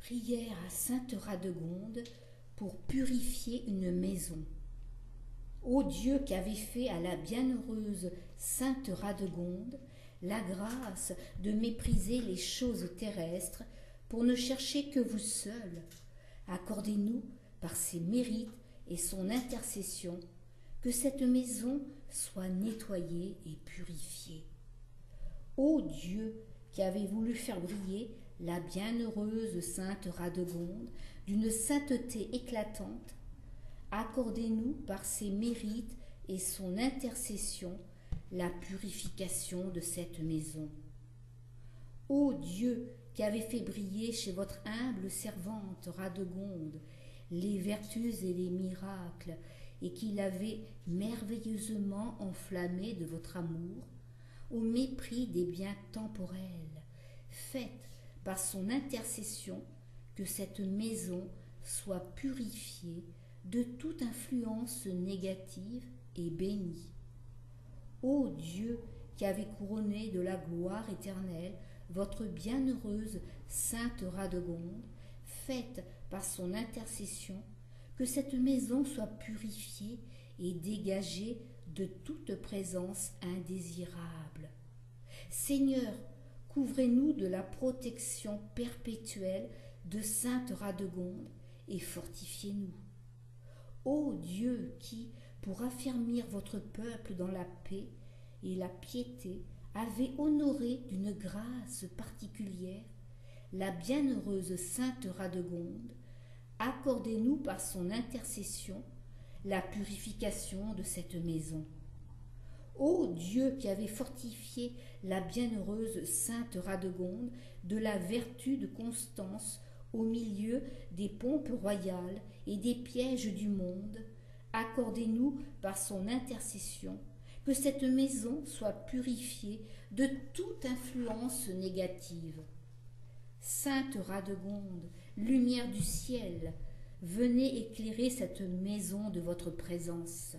Prière à sainte Radegonde pour purifier une maison. Ô Dieu qui avez fait à la bienheureuse sainte Radegonde la grâce de mépriser les choses terrestres pour ne chercher que vous seul, accordez-nous par ses mérites et son intercession que cette maison soit nettoyée et purifiée. Ô Dieu qui avez voulu faire briller la bienheureuse sainte Radegonde d'une sainteté éclatante, accordez-nous par ses mérites et son intercession la purification de cette maison. Ô Dieu qui avez fait briller chez votre humble servante Radegonde les vertus et les miracles et qui l'avez merveilleusement enflammée de votre amour, au mépris des biens temporels, faites par son intercession que cette maison soit purifiée de toute influence négative et bénie. Ô Dieu qui avez couronné de la gloire éternelle votre bienheureuse sainte Radegonde, faites par son intercession que cette maison soit purifiée et dégagée de toute présence indésirable. Seigneur, couvrez-nous de la protection perpétuelle de sainte Radegonde et fortifiez-nous. Ô Dieu qui, pour affermir votre peuple dans la paix et la piété, avez honoré d'une grâce particulière la bienheureuse sainte Radegonde, accordez-nous par son intercession la purification de cette maison. Ô Dieu qui avez fortifié la bienheureuse sainte Radegonde de la vertu de constance au milieu des pompes royales et des pièges du monde, accordez-nous par son intercession que cette maison soit purifiée de toute influence négative. Sainte Radegonde, lumière du ciel, venez éclairer cette maison de votre présence.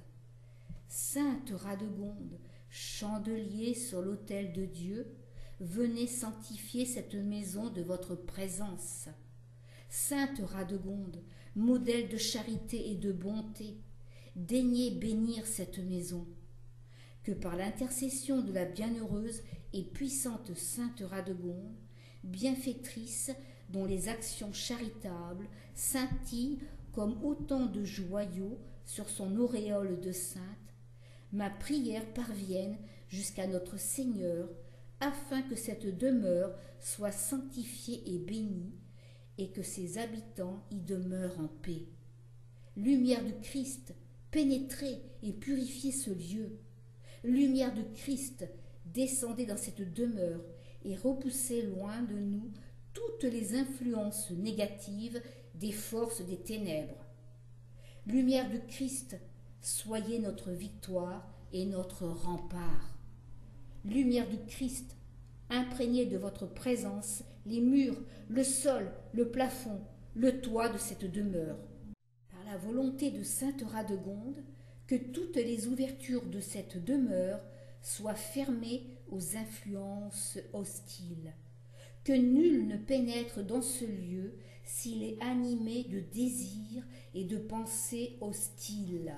Sainte Radegonde, chandelier sur l'autel de Dieu, venez sanctifier cette maison de votre présence. Sainte Radegonde, modèle de charité et de bonté, daignez bénir cette maison. Que par l'intercession de la bienheureuse et puissante sainte Radegonde, bienfaitrice dont les actions charitables scintillent comme autant de joyaux sur son auréole de sainte, ma prière parvienne jusqu'à notre Seigneur, afin que cette demeure soit sanctifiée et bénie, et que ses habitants y demeurent en paix. Lumière du Christ, pénétrez et purifiez ce lieu. Lumière de Christ, descendez dans cette demeure et repoussez loin de nous toutes les influences négatives des forces des ténèbres. Lumière de Christ, soyez notre victoire et notre rempart. Lumière du Christ, imprégnez de votre présence les murs, le sol, le plafond, le toit de cette demeure. Par la volonté de sainte Radegonde, que toutes les ouvertures de cette demeure soient fermées aux influences hostiles. Que nul ne pénètre dans ce lieu s'il est animé de désirs et de pensées hostiles.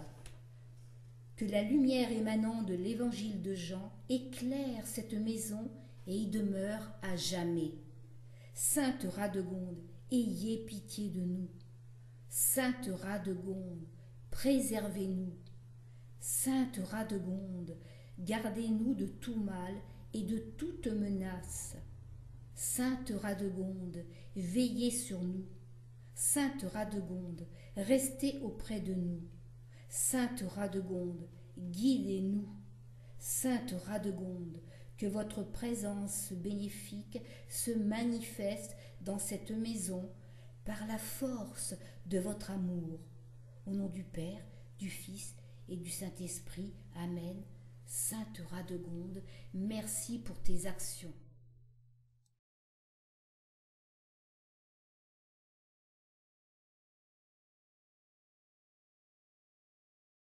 Que la lumière émanant de l'évangile de Jean éclaire cette maison et y demeure à jamais. Sainte Radegonde, ayez pitié de nous. Sainte Radegonde, préservez-nous. Sainte Radegonde, gardez-nous de tout mal et de toute menace. Sainte Radegonde, veillez sur nous. Sainte Radegonde, restez auprès de nous. Sainte Radegonde, guidez-nous. Sainte Radegonde, que votre présence bénéfique se manifeste dans cette maison par la force de votre amour. Au nom du Père, du Fils et du Saint-Esprit. Amen. Sainte Radegonde, merci pour tes actions.